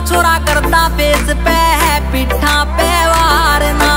छोरा करता फेस पे है पिठा पे वार ना।